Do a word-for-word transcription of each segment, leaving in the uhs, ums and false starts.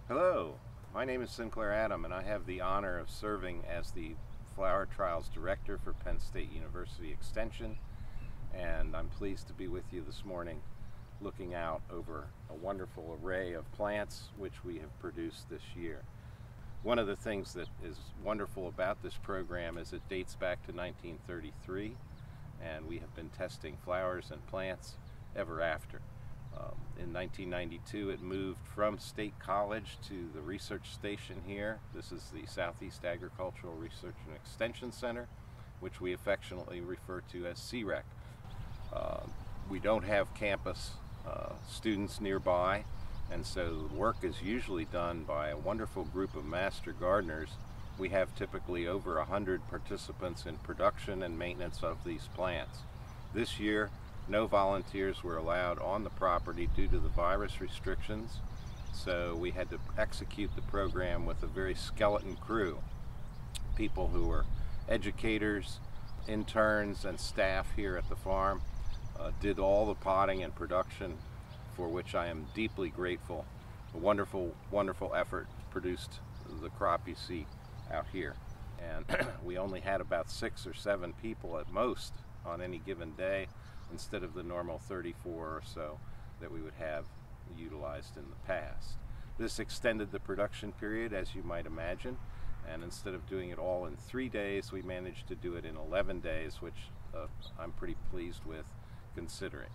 Hello, my name is Sinclair Adam, and I have the honor of serving as the Flower Trials Director for Penn State University Extension, and I'm pleased to be with you this morning looking out over a wonderful array of plants which we have produced this year. One of the things that is wonderful about this program is it dates back to nineteen thirty-three, and we have been testing flowers and plants ever after. Um, in nineteen ninety-two, it moved from State College to the research station here. This is the Southeast Agricultural Research and Extension Center, which we affectionately refer to as C R E C. Uh, we don't have campus uh, students nearby, and so the work is usually done by a wonderful group of master gardeners. We have typically over a hundred participants in production and maintenance of these plants. This year, no volunteers were allowed on the property due to the virus restrictions, so we had to execute the program with a very skeleton crew. People who were educators, interns, and staff here at the farm uh, did all the potting and production, for which I am deeply grateful. A wonderful, wonderful effort produced the crop you see out here. And we only had about six or seven people at most on any given day, instead of the normal thirty-four or so that we would have utilized in the past. This extended the production period, as you might imagine, and instead of doing it all in three days, we managed to do it in eleven days, which uh, I'm pretty pleased with considering.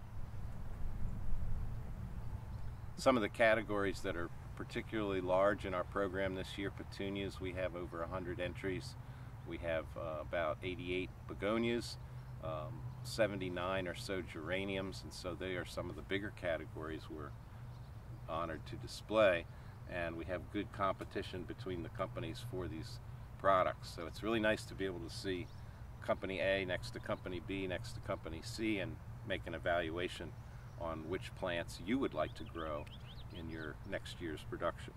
Some of the categories that are particularly large in our program this year: petunias, we have over one hundred entries. We have uh, about eighty-eight begonias, um, seventy-nine or so geraniums, and so they are some of the bigger categories we're honored to display, and we have good competition between the companies for these products. So it's really nice to be able to see company A next to company B next to company C and make an evaluation on which plants you would like to grow in your next year's production.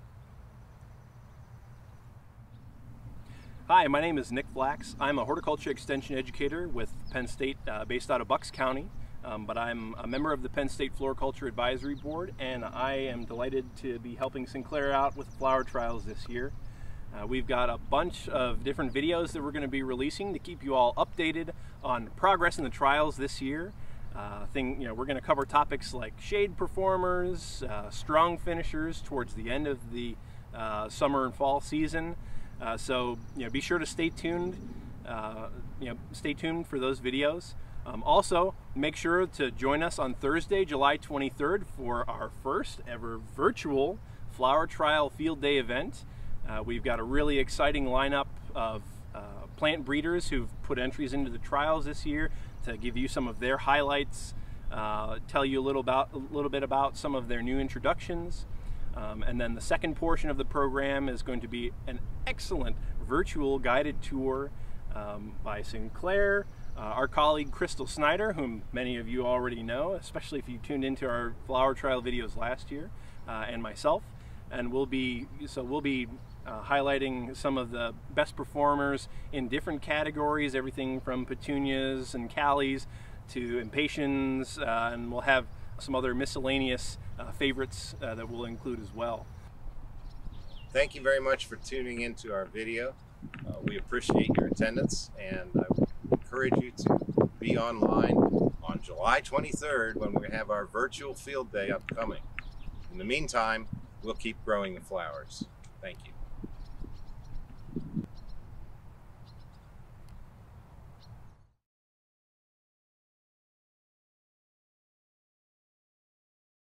Hi, my name is Nick Flax. I'm a horticulture extension educator with Penn State, uh, based out of Bucks County, um, but I'm a member of the Penn State Floriculture Advisory Board, and I am delighted to be helping Sinclair out with flower trials this year. Uh, we've got a bunch of different videos that we're going to be releasing to keep you all updated on progress in the trials this year. Uh, thing, you know, we're going to cover topics like shade performers, uh, strong finishers towards the end of the uh, summer and fall season. Uh, so, you know, be sure to stay tuned. Uh, you know, stay tuned for those videos. Um, also, make sure to join us on Thursday, July twenty-third, for our first ever virtual flower trial field day event. Uh, we've got a really exciting lineup of uh, plant breeders who've put entries into the trials this year to give you some of their highlights, uh, tell you a little about a little bit about some of their new introductions. Um, and then the second portion of the program is going to be an excellent virtual guided tour um, by Sinclair, uh, our colleague Crystal Snyder, whom many of you already know, especially if you tuned into our flower trial videos last year, uh, and myself. And we'll be so we'll be uh, highlighting some of the best performers in different categories, everything from petunias and callies to impatiens, uh, and we'll have some other miscellaneous uh, favorites uh, that we'll include as well. Thank you very much for tuning into our video. Uh, we appreciate your attendance, and I would encourage you to be online on July twenty-third when we have our virtual field day upcoming. In the meantime, we'll keep growing the flowers. Thank you.